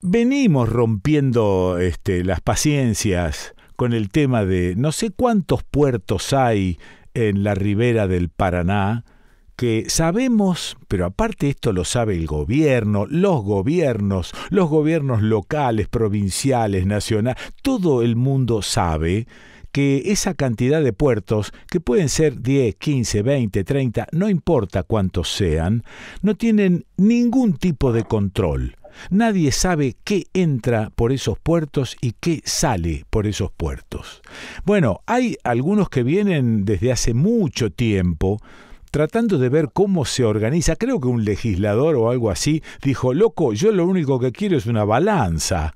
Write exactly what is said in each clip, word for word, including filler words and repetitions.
venimos rompiendo este, las paciencias con el tema de no sé cuántos puertos hay en la ribera del Paraná, que sabemos, pero aparte esto lo sabe el gobierno, los gobiernos, los gobiernos locales, provinciales, nacionales, todo el mundo sabe que esa cantidad de puertos, que pueden ser diez, quince, veinte, treinta, no importa cuántos sean, no tienen ningún tipo de control. Nadie sabe qué entra por esos puertos y qué sale por esos puertos. Bueno, hay algunos que vienen desde hace mucho tiempo tratando de ver cómo se organiza. Creo que un legislador o algo así dijo, loco, yo lo único que quiero es una balanza.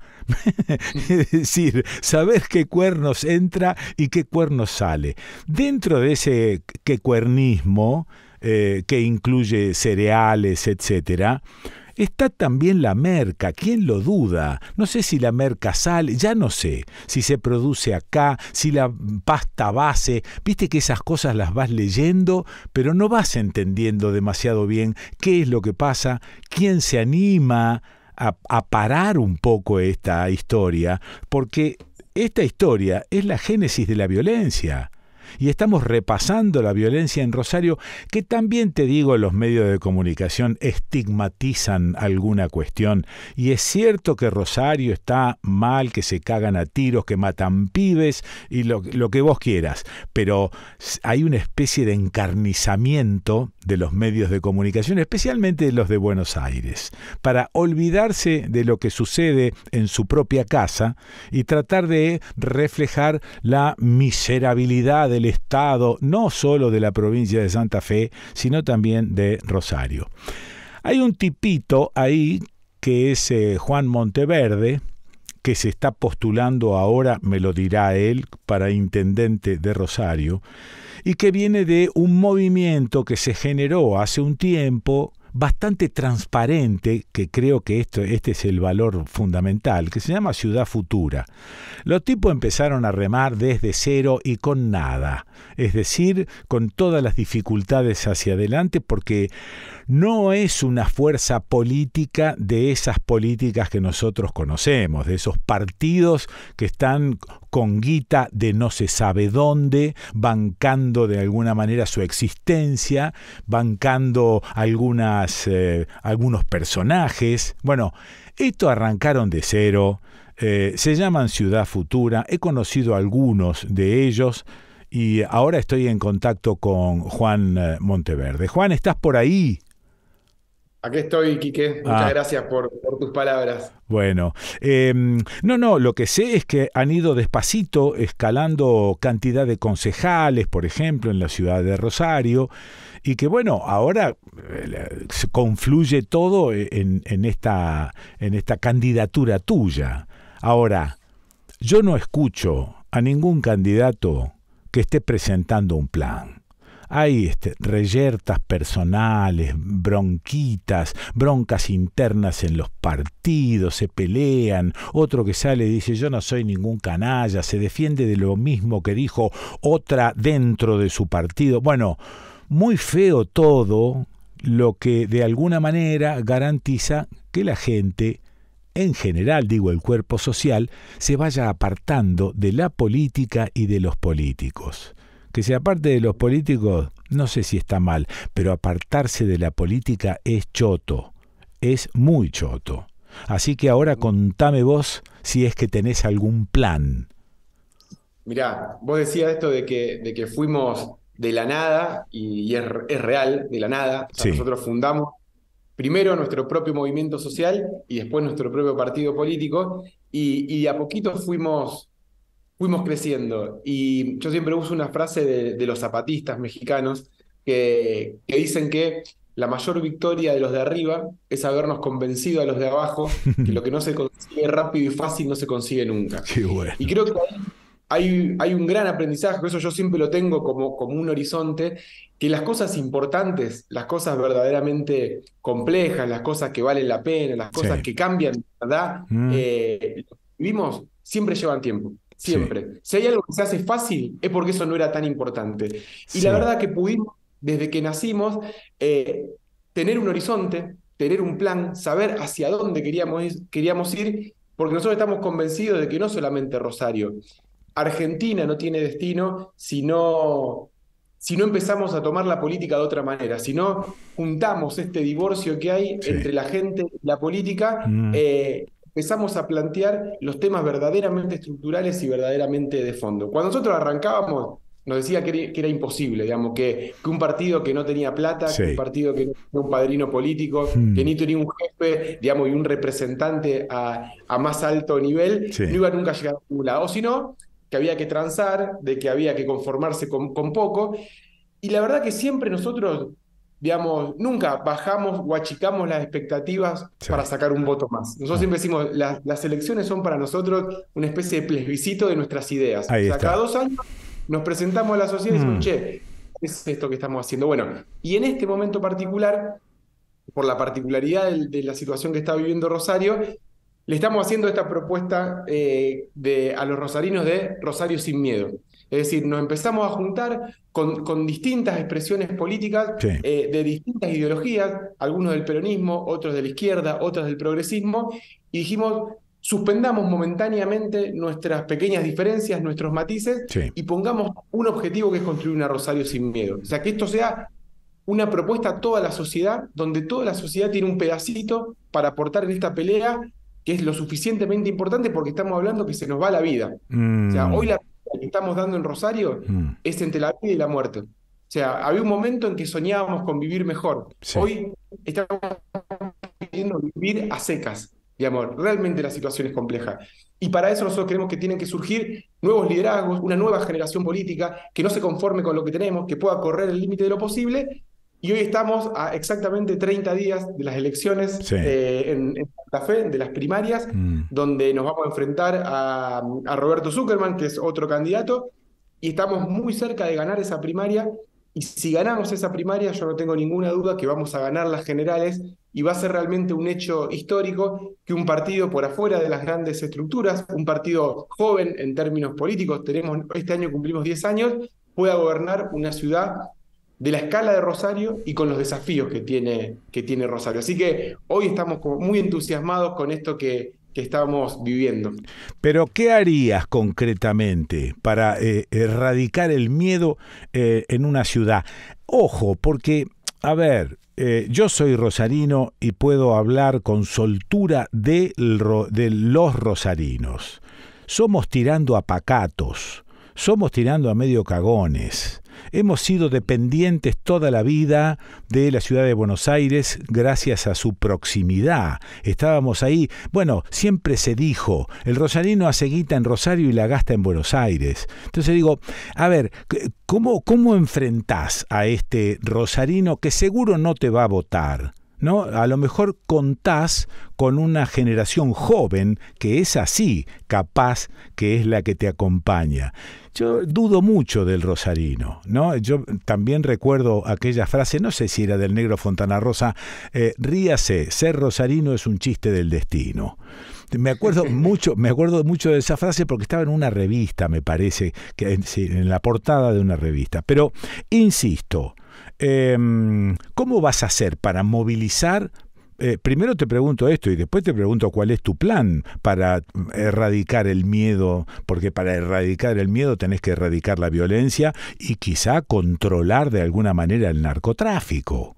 Es decir, saber qué cuernos entra y qué cuernos sale. Dentro de ese qué cuernismo, eh, que incluye cereales, etcétera, está también la merca. ¿Quién lo duda? No sé si la merca sale, ya no sé si se produce acá, si la pasta base. Viste que esas cosas las vas leyendo, pero no vas entendiendo demasiado bien qué es lo que pasa, quién se anima a, a parar un poco esta historia, porque esta historia es la génesis de la violencia. Y estamos repasando la violencia en Rosario, que también, te digo, los medios de comunicación estigmatizan alguna cuestión. Y es cierto que Rosario está mal, que se cagan a tiros, que matan pibes y lo, lo que vos quieras. Pero hay una especie de encarnizamiento de los medios de comunicación, especialmente de los de Buenos Aires, para olvidarse de lo que sucede en su propia casa y tratar de reflejar la miserabilidad del Estado, no solo de la provincia de Santa Fe, sino también de Rosario. Hay un tipito ahí que es eh, Juan Monteverde, que se está postulando ahora, me lo dirá él, para intendente de Rosario, y que viene de un movimiento que se generó hace un tiempo, bastante transparente, que creo que esto, este es el valor fundamental, que se llama Ciudad Futura. Los tipos empezaron a remar desde cero y con nada, es decir, con todas las dificultades hacia adelante, porque no es una fuerza política de esas políticas que nosotros conocemos, de esos partidos que están con guita de no se sabe dónde, bancando de alguna manera su existencia, bancando algunas, eh, algunos personajes. Bueno, esto arrancaron de cero, eh, se llaman Ciudad Futura, he conocido a algunos de ellos y ahora estoy en contacto con Juan eh, Monteverde. Juan, ¿estás por ahí? Aquí estoy, Quique. Muchas Ah, gracias por, por tus palabras. bueno, eh, no, no, lo que sé es que han ido despacito escalando cantidad de concejales, por ejemplo, en la ciudad de Rosario, y que bueno, ahora eh, se confluye todo en, en, esta, en esta candidatura tuya. Ahora, yo no escucho a ningún candidato que esté presentando un plan. Hay este, reyertas personales, bronquitas, broncas internas en los partidos, se pelean, otro que sale y dice yo no soy ningún canalla, se defiende de lo mismo que dijo otra dentro de su partido. Bueno, muy feo todo, lo que de alguna manera garantiza que la gente, en general, digo el cuerpo social, se vaya apartando de la política y de los políticos. Que se aparte de los políticos, no sé si está mal, pero apartarse de la política es choto, es muy choto. Así que ahora contame vos si es que tenés algún plan. Mirá, vos decías esto de que, de que fuimos de la nada, y, y es, es real, de la nada. O sea, Sí. nosotros fundamos primero nuestro propio movimiento social y después nuestro propio partido político, y, y de a poquito fuimos, fuimos creciendo. Y yo siempre uso una frase de, de los zapatistas mexicanos que, que dicen que la mayor victoria de los de arriba es habernos convencido a los de abajo que lo que no se consigue rápido y fácil no se consigue nunca. Qué Y bueno. creo que hay, hay un gran aprendizaje, por eso yo siempre lo tengo como, como un horizonte, que las cosas importantes, las cosas verdaderamente complejas, las cosas que valen la pena, las Sí. cosas que cambian, ¿verdad? Mm, Eh, lo que vivimos siempre llevan tiempo, sí. siempre. Si hay algo que se hace fácil, es porque eso no era tan importante. Y la Sí. verdad que pudimos, desde que nacimos, eh, tener un horizonte, tener un plan, saber hacia dónde queríamos ir, queríamos ir, porque nosotros estamos convencidos de que no solamente Rosario, Argentina no tiene destino si no, si no empezamos a tomar la política de otra manera, si no juntamos este divorcio que hay Sí. entre la gente y la política, Mm. eh, empezamos a plantear los temas verdaderamente estructurales y verdaderamente de fondo. Cuando nosotros arrancábamos, nos decía que era, que era imposible, digamos, que, que un partido que no tenía plata, Sí. que un partido que no tenía un padrino político, Mm. que ni tenía un jefe, digamos, y un representante a, a más alto nivel, Sí. no iba nunca a llegar a ningún lado. O si no, que había que transar, de que había que conformarse con, con poco. Y la verdad que siempre nosotros, digamos, nunca bajamos o achicamos las expectativas Sí. para sacar un voto más. Nosotros Ah. siempre decimos, las, las elecciones son para nosotros una especie de plebiscito de nuestras ideas. Ahí O sea, está. cada dos años nos presentamos a la sociedad y decimos, Mm. che, ¿qué es esto que estamos haciendo? Bueno, y en este momento particular, por la particularidad de, de la situación que está viviendo Rosario, le estamos haciendo esta propuesta eh, de, a los rosarinos de Rosario sin miedo. Es decir, nos empezamos a juntar con, con distintas expresiones políticas Sí. eh, de distintas ideologías, algunos del peronismo, otros de la izquierda, otros del progresismo, y dijimos, suspendamos momentáneamente nuestras pequeñas diferencias, nuestros matices, Sí. y pongamos un objetivo que es construir una Rosario sin miedo. O sea, que esto sea una propuesta a toda la sociedad, donde toda la sociedad tiene un pedacito para aportar en esta pelea, que es lo suficientemente importante porque estamos hablando que se nos va la vida. Mm. O sea, hoy la pelea que estamos dando en Rosario Mm. es entre la vida y la muerte. O sea, había un momento en que soñábamos con vivir mejor. Sí. Hoy estamos pidiendo vivir a secas. Digamos, realmente la situación es compleja. Y para eso nosotros creemos que tienen que surgir nuevos liderazgos, una nueva generación política que no se conforme con lo que tenemos, que pueda correr el límite de lo posible. Y hoy estamos a exactamente treinta días de las elecciones Sí. eh, en, en Santa Fe, de las primarias, Mm. donde nos vamos a enfrentar a, a Roberto Zuckerman, que es otro candidato, y estamos muy cerca de ganar esa primaria. Y si ganamos esa primaria, yo no tengo ninguna duda que vamos a ganar las generales, y va a ser realmente un hecho histórico que un partido por afuera de las grandes estructuras, un partido joven en términos políticos, tenemos, este año cumplimos diez años, pueda gobernar una ciudad de la escala de Rosario y con los desafíos que tiene, que tiene Rosario. Así que hoy estamos como muy entusiasmados con esto que, que estamos viviendo. Pero, ¿qué harías concretamente para eh, erradicar el miedo eh, en una ciudad? Ojo, porque, a ver, eh, yo soy rosarino y puedo hablar con soltura de, de los rosarinos. Somos tirando a pacatos, somos tirando a medio cagones. Hemos sido dependientes toda la vida de la ciudad de Buenos Aires gracias a su proximidad. Estábamos ahí. Bueno, siempre se dijo, el rosarino hace guita en Rosario y la gasta en Buenos Aires. Entonces digo, a ver, ¿cómo, cómo enfrentás a este rosarino que seguro no te va a votar? ¿No? A lo mejor contás con una generación joven que es así, capaz, que es la que te acompaña. Yo dudo mucho del rosarino, ¿no? Yo también recuerdo aquella frase, no sé si era del Negro Fontana Rosa, eh, ríase, ser rosarino es un chiste del destino. Me acuerdo mucho, me acuerdo mucho de esa frase porque estaba en una revista, me parece, que en, sí, en la portada de una revista. Pero, insisto, eh, ¿cómo vas a hacer para movilizar? Eh, primero te pregunto esto y después te pregunto cuál es tu plan para erradicar el miedo, porque para erradicar el miedo tenés que erradicar la violencia y quizá controlar de alguna manera el narcotráfico.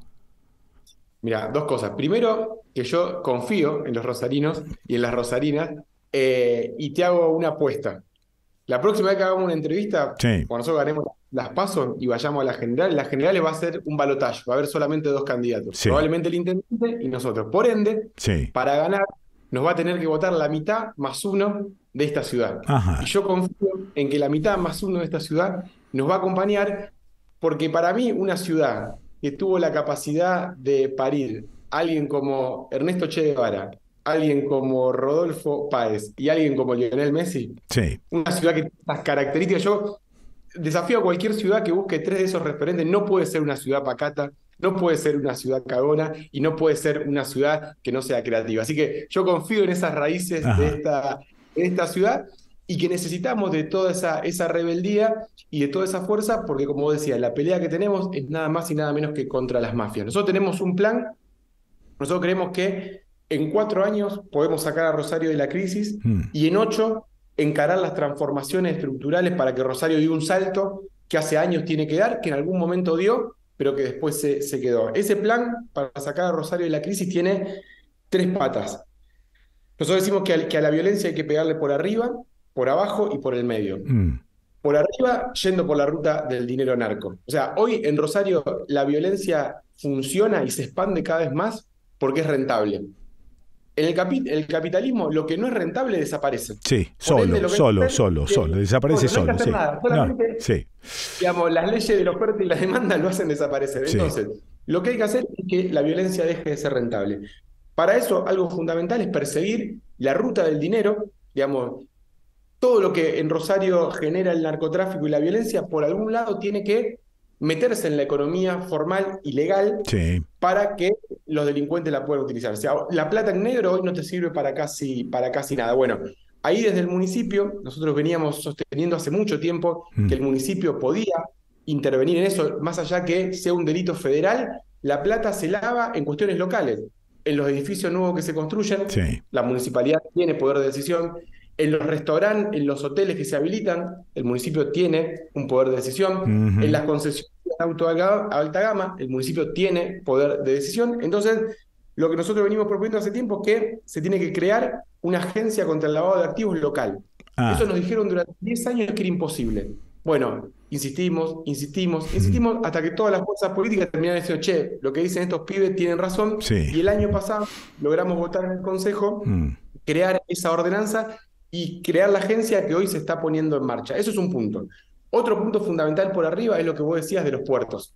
Mira, dos cosas. Primero, que yo confío en los rosarinos y en las rosarinas, eh, y te hago una apuesta. La próxima vez que hagamos una entrevista, Sí. cuando nosotros ganemos las PASO y vayamos a la general, las generales va a ser un balotaje, va a haber solamente dos candidatos, Sí. probablemente el intendente y nosotros. Por ende, Sí. para ganar, nos va a tener que votar la mitad más uno de esta ciudad. Ajá. Y yo confío en que la mitad más uno de esta ciudad nos va a acompañar, porque para mí una ciudad que tuvo la capacidad de parir a alguien como Ernesto Che Guevara, alguien como Rodolfo Páez y alguien como Lionel Messi, Sí. una ciudad que tiene estas características, yo desafío a cualquier ciudad que busque tres de esos referentes. No puede ser una ciudad pacata, no puede ser una ciudad cagona y no puede ser una ciudad que no sea creativa. Así que yo confío en esas raíces Ajá. de esta, de esta ciudad y que necesitamos de toda esa, esa rebeldía y de toda esa fuerza, porque como decía, la pelea que tenemos es nada más y nada menos que contra las mafias. Nosotros tenemos un plan Nosotros creemos que en cuatro años podemos sacar a Rosario de la crisis mm. y en ocho encarar las transformaciones estructurales para que Rosario dé un salto que hace años tiene que dar, que en algún momento dio, pero que después se, se quedó. Ese plan para sacar a Rosario de la crisis tiene tres patas. Nosotros decimos que a, que a la violencia hay que pegarle por arriba, por abajo y por el medio. Mm. Por arriba, yendo por la ruta del dinero narco. O sea, hoy en Rosario la violencia funciona y se expande cada vez más porque es rentable. En el, capi el capitalismo, lo que no es rentable desaparece. Sí, solo, ende, solo, hacer, solo, que, solo, desaparece bueno, no hay que solo. Hacer sí. Nada, solamente, no, sí. digamos, las leyes de la oferta y la demanda lo hacen desaparecer. Sí. Entonces, lo que hay que hacer es que la violencia deje de ser rentable. Para eso, algo fundamental es perseguir la ruta del dinero, digamos, todo lo que en Rosario genera el narcotráfico y la violencia, por algún lado tiene que meterse en la economía formal y legal sí. para que los delincuentes la puedan utilizar. O sea, la plata en negro hoy no te sirve para casi, para casi nada. Bueno, ahí desde el municipio, nosotros veníamos sosteniendo hace mucho tiempo mm. que el municipio podía intervenir en eso, más allá que sea un delito federal, la plata se lava en cuestiones locales. En los edificios nuevos que se construyen, sí. la municipalidad tiene poder de decisión. En los restaurantes, en los hoteles que se habilitan, el municipio tiene un poder de decisión. Uh-huh. En las concesiones de auto a alta gama, el municipio tiene poder de decisión. Entonces, lo que nosotros venimos proponiendo hace tiempo es que se tiene que crear una agencia contra el lavado de activos local. Ah. Eso nos dijeron durante diez años que era imposible. Bueno, insistimos, insistimos, insistimos, uh-huh. hasta que todas las fuerzas políticas terminaron diciendo, che, lo que dicen estos pibes tienen razón. Sí. Y el año pasado logramos votar en el Consejo, uh-huh. crear esa ordenanza y crear la agencia que hoy se está poniendo en marcha. Eso es un punto. Otro punto fundamental por arriba es lo que vos decías de los puertos.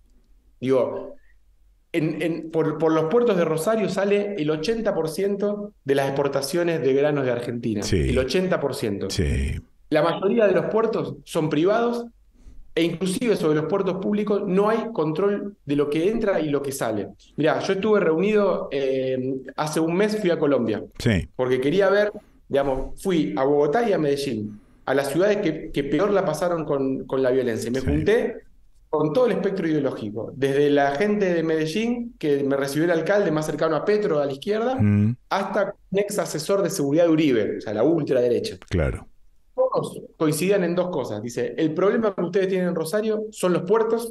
Digo, en, en, por, por los puertos de Rosario sale el ochenta por ciento de las exportaciones de granos de Argentina. Sí. El ochenta por ciento. Sí. La mayoría de los puertos son privados e inclusive sobre los puertos públicos no hay control de lo que entra y lo que sale. Mirá, yo estuve reunido, eh, hace un mes fui a Colombia. Sí. Porque quería ver... Digamos, fui a Bogotá y a Medellín, a las ciudades que, que peor la pasaron con, con la violencia. Me sí. junté con todo el espectro ideológico, desde la gente de Medellín, que me recibió el alcalde más cercano a Petro, a la izquierda, mm. hasta un ex asesor de seguridad de Uribe, o sea, la ultraderecha. Claro. Todos coincidían en dos cosas. Dice, el problema que ustedes tienen en Rosario son los puertos,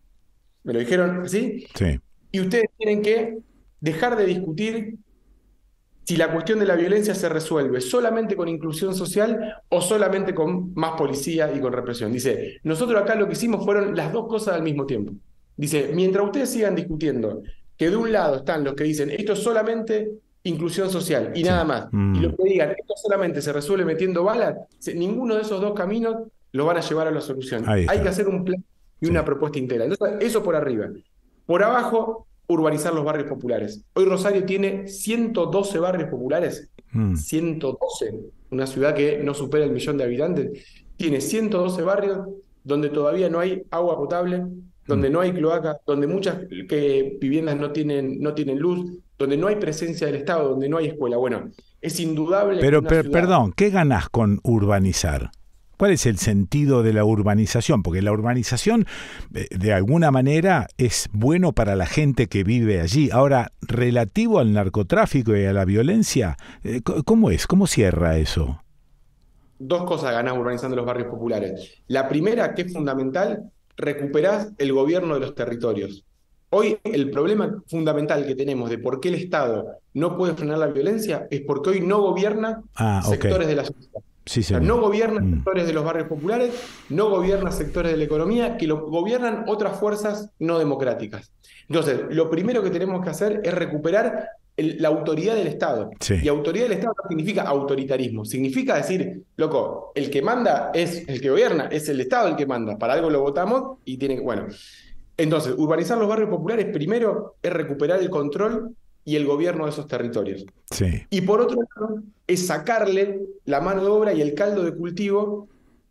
me lo dijeron así, sí. y ustedes tienen que dejar de discutir si la cuestión de la violencia se resuelve solamente con inclusión social o solamente con más policía y con represión. Dice, nosotros acá lo que hicimos fueron las dos cosas al mismo tiempo. Dice, mientras ustedes sigan discutiendo que de un lado están los que dicen esto es solamente inclusión social y sí. nada más, mm. y los que digan esto solamente se resuelve metiendo balas, ninguno de esos dos caminos los van a llevar a la solución. Hay que hacer un plan y sí. una propuesta integral. Entonces, eso por arriba. Por abajo, urbanizar los barrios populares. Hoy Rosario tiene ciento doce barrios populares. Mm. ciento doce. Una ciudad que no supera el millón de habitantes. Tiene ciento doce barrios donde todavía no hay agua potable, donde mm. no hay cloaca, donde muchas que, viviendas no tienen, no tienen luz, donde no hay presencia del Estado, donde no hay escuela. Bueno, es indudable... Pero, que per, ciudad... perdón, ¿qué ganás con urbanizar? ¿Cuál es el sentido de la urbanización? Porque la urbanización, de alguna manera, es bueno para la gente que vive allí. Ahora, relativo al narcotráfico y a la violencia, ¿cómo es? ¿Cómo cierra eso? Dos cosas ganás urbanizando los barrios populares. La primera, que es fundamental, recuperás el gobierno de los territorios. Hoy el problema fundamental que tenemos de por qué el Estado no puede frenar la violencia es porque hoy no gobierna ah, sectores okay. de la sociedad. Sí, o sea, no gobierna mm. sectores de los barrios populares, no gobierna sectores de la economía, que lo gobiernan otras fuerzas no democráticas. Entonces, lo primero que tenemos que hacer es recuperar el, la autoridad del Estado. Sí. Y autoridad del Estado no significa autoritarismo, significa decir, loco, el que manda es el que gobierna, es el Estado el que manda, para algo lo votamos y tiene que... Bueno, entonces, urbanizar los barrios populares primero es recuperar el control y el gobierno de esos territorios. Sí. Y por otro lado, es sacarle la mano de obra y el caldo de cultivo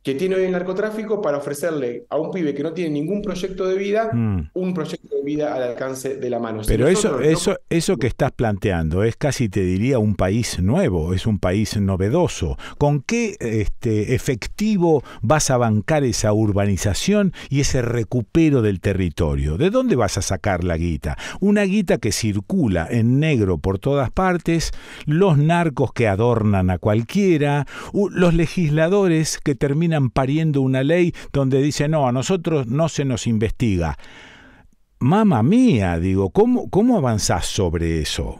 que tiene hoy el narcotráfico para ofrecerle a un pibe que no tiene ningún proyecto de vida, Mm. un proyecto de vida al alcance de la mano. Si Pero eso, nosotros eso, no- eso que estás planteando es casi, te diría, un país nuevo, es un país novedoso. ¿Con qué este, efectivo vas a bancar esa urbanización y ese recupero del territorio? ¿De dónde vas a sacar la guita? Una guita que circula en negro por todas partes, los narcos que adornan a cualquiera, u- los legisladores que terminan pariendo una ley donde dice no, a nosotros no se nos investiga. Mamma mía, digo, ¿cómo, cómo avanzás sobre eso?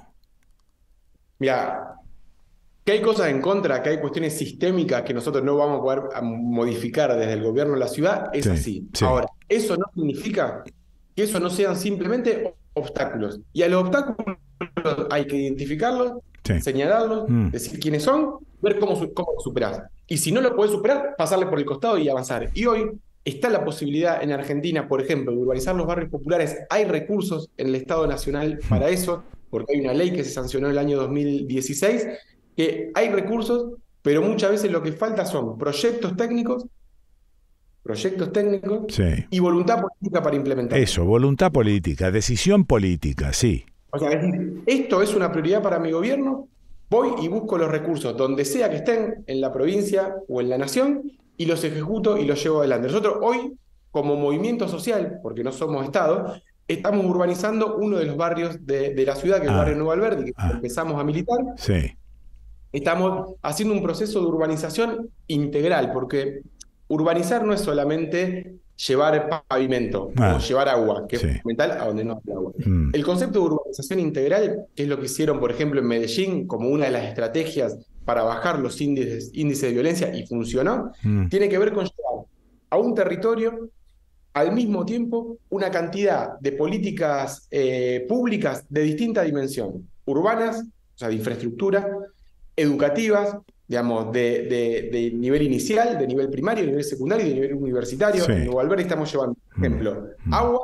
Mira, que hay cosas en contra, que hay cuestiones sistémicas que nosotros no vamos a poder a modificar desde el gobierno de la ciudad, es Sí, así. sí. Ahora, eso no significa que eso no sean simplemente obstáculos. Y a los obstáculos hay que identificarlos, Sí. señalarlos, Mm. decir quiénes son, ver cómo, su- cómo lo superás. Y si no lo podés superar, pasarle por el costado y avanzar. Y hoy está la posibilidad en Argentina, por ejemplo, de urbanizar los barrios populares. Hay recursos en el Estado Nacional para eso, porque hay una ley que se sancionó en el año dos mil dieciséis, que hay recursos, pero muchas veces lo que falta son proyectos técnicos, proyectos técnicos Sí. y voluntad política para implementarlos. Eso, voluntad política, decisión política, sí. O sea, es decir, esto es una prioridad para mi gobierno, voy y busco los recursos donde sea que estén, en la provincia o en la nación, y los ejecuto y los llevo adelante. Nosotros hoy, como movimiento social, porque no somos Estado, estamos urbanizando uno de los barrios de, de la ciudad, que es el Ah, barrio Nuevo Alberdi, que ah. empezamos a militar. Sí. Estamos haciendo un proceso de urbanización integral, porque urbanizar no es solamente llevar pavimento Ah, o llevar agua, que sí. es fundamental a donde no hay agua. Mm. El concepto de urbanización integral, que es lo que hicieron, por ejemplo, en Medellín, como una de las estrategias para bajar los índices, índices de violencia, y funcionó, Mm. tiene que ver con llevar a un territorio al mismo tiempo una cantidad de políticas eh, públicas de distinta dimensión, urbanas, o sea, de infraestructura, educativas, digamos, de, de, de nivel inicial, de nivel primario, de nivel secundario y de nivel universitario. Sí. En Nuevo Alberdi estamos llevando, por ejemplo, Mm. agua,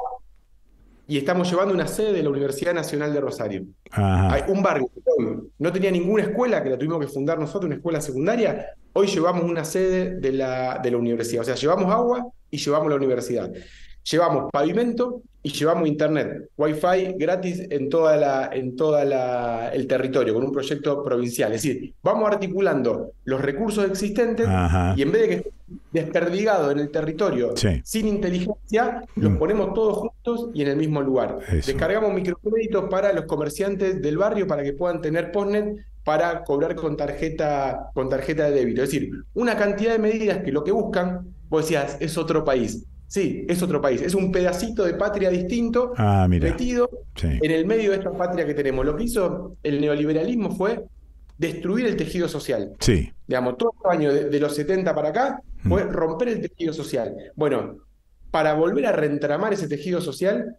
y estamos llevando una sede de la Universidad Nacional de Rosario. Ajá. Hay un barrio que hoy no tenía ninguna escuela, que la tuvimos que fundar nosotros, una escuela secundaria. Hoy llevamos una sede de la, de la universidad. O sea, llevamos agua y llevamos la universidad. Llevamos pavimento y llevamos internet, wifi gratis en toda la, en toda la, el territorio, con un proyecto provincial. Es decir, vamos articulando los recursos existentes Ajá. y en vez de que estén desperdigados en el territorio Sí. sin inteligencia, los Mm. ponemos todos juntos y en el mismo lugar. Eso. Descargamos microcréditos para los comerciantes del barrio para que puedan tener postnet para cobrar con tarjeta, con tarjeta de débito. Es decir, una cantidad de medidas que lo que buscan, vos decías, es otro país. Sí, es otro país. Es un pedacito de patria distinto Ah, mira. metido Sí. en el medio de esta patria que tenemos. Lo que hizo el neoliberalismo fue destruir el tejido social. Sí. Digamos, todos los años de, de los setenta para acá fue romper el tejido social. Bueno, para volver a reentramar ese tejido social,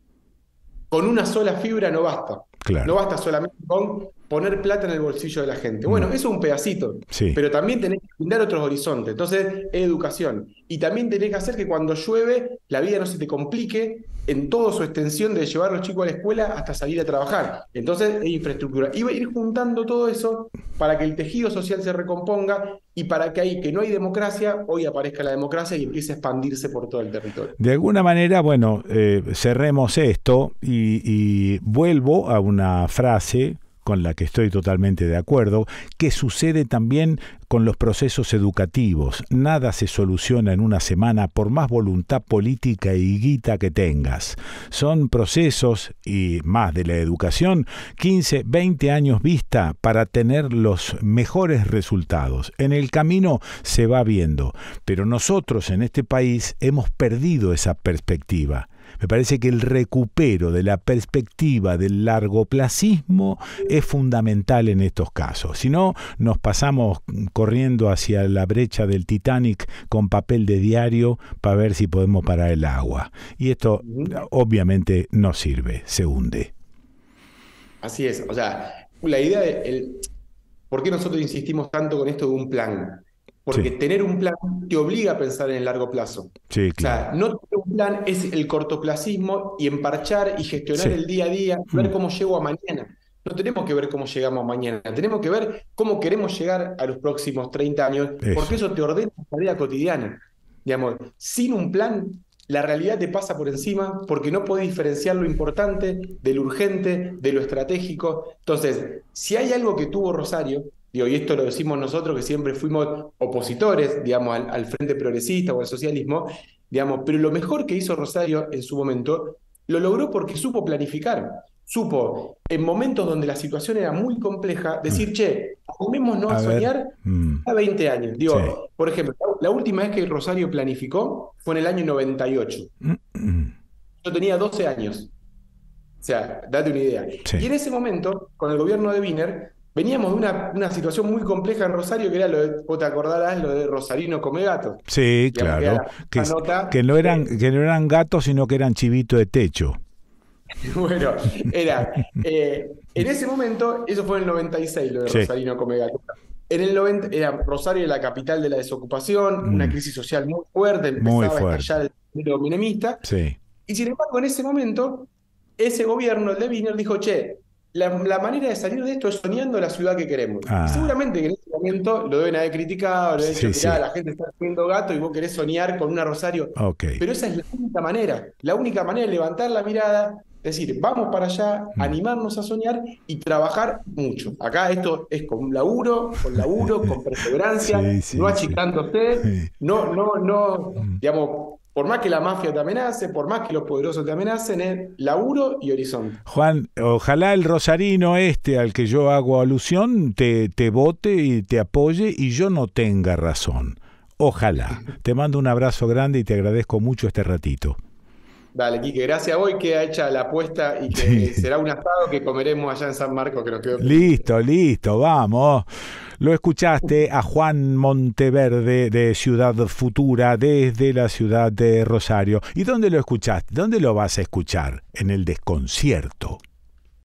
con una sola fibra no basta. Claro. No basta solamente con poner plata en el bolsillo de la gente. Bueno, eso es un pedacito, Sí. pero también tenés que brindar otros horizontes. Entonces, educación. Y también tenés que hacer que cuando llueve, la vida no se te complique en toda su extensión de llevar a los chicos a la escuela hasta salir a trabajar. Entonces, es infraestructura. Y va a ir juntando todo eso para que el tejido social se recomponga y para que ahí que no hay democracia, hoy aparezca la democracia y empiece a expandirse por todo el territorio. De alguna manera, bueno, eh, cerremos esto y, y vuelvo a una frase con la que estoy totalmente de acuerdo, que sucede también con los procesos educativos. Nada se soluciona en una semana por más voluntad política y guita que tengas. Son procesos, y más de la educación, quince, veinte años vista para tener los mejores resultados. En el camino se va viendo, pero nosotros en este país hemos perdido esa perspectiva. Me parece que el recupero de la perspectiva del largoplacismo es fundamental en estos casos. Si no, nos pasamos corriendo hacia la brecha del Titanic con papel de diario para ver si podemos parar el agua. Y esto obviamente no sirve, se hunde. Así es. O sea, la idea de... El, ¿por qué nosotros insistimos tanto con esto de un plan? Porque sí. Tener un plan te obliga a pensar en el largo plazo. Sí, claro. O sea, no tener un plan es el cortoplacismo y emparchar y gestionar sí. el día a día, ver cómo llego a mañana. No tenemos que ver cómo llegamos a mañana, tenemos que ver cómo queremos llegar a los próximos treinta años, eso. Porque eso te ordena la tarea cotidiana. Digamos, sin un plan, la realidad te pasa por encima porque no podés diferenciar lo importante de lo urgente, de lo estratégico. Entonces, si hay algo que tuvo Rosario, digo, y esto lo decimos nosotros que siempre fuimos opositores, digamos, al, al Frente Progresista o al socialismo, digamos, pero lo mejor que hizo Rosario en su momento, lo logró porque supo planificar. Supo, en momentos donde la situación era muy compleja, decir, che, acomémonos a, a soñar mm. a veinte años. Digo, sí. por ejemplo, la última vez que Rosario planificó fue en el año noventa y ocho. Mm. Yo tenía doce años. O sea, date una idea. Sí. Y en ese momento, con el gobierno de Wiener, veníamos de una, una situación muy compleja en Rosario, que era lo de, vos te acordarás, lo de Rosarino come gato. Sí, digamos, claro. Que, que, que, no eran, de... que no eran gatos, sino que eran chivito de techo. Bueno, era, eh, en ese momento, eso fue en el noventa y seis, lo de sí. Rosarino come gato. En el noventa, era Rosario la capital de la desocupación, mm. una crisis social muy fuerte, empezaba muy fuerte. a estallar el modelo menemista. Sí. Y sin embargo, en ese momento, ese gobierno, el de Wiener, dijo, che, la, la manera de salir de esto es soñando la ciudad que queremos. Ah. Y seguramente que en ese momento lo deben haber criticado, lo deben sí, decir, sí. la gente está comiendo gato y vos querés soñar con una Rosario. Okay. Pero esa es la única manera, la única manera de levantar la mirada, decir, vamos para allá, mm. animarnos a soñar y trabajar mucho. Acá esto es con laburo, con laburo, con perseverancia, sí, sí, no achicándose, sí. no, no, no, mm. digamos, por más que la mafia te amenace, por más que los poderosos te amenacen, es laburo y horizonte. Juan, ojalá el rosarino este al que yo hago alusión te, te vote y te apoye y yo no tenga razón. Ojalá. Te mando un abrazo grande y te agradezco mucho este ratito. Dale, Quique, gracias a vos, queda hecha la apuesta y que sí. será un asado que comeremos allá en San Marcos, que nos quedó. Listo, listo, vamos. Lo escuchaste a Juan Monteverde de Ciudad Futura desde la ciudad de Rosario. ¿Y dónde lo escuchaste? ¿Dónde lo vas a escuchar? En el desconcierto.